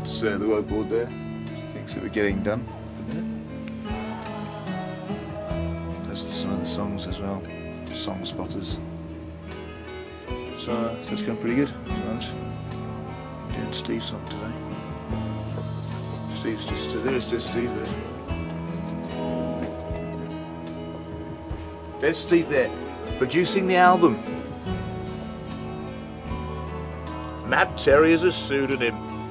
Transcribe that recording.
That's the whiteboard there. Things that we're getting done. There's some of the songs as well. Song spotters. So it's going pretty good. I'm doing Steve's song today. Steve's just there's Steve there. There's Steve there, producing the album. Matt Terry is a pseudonym.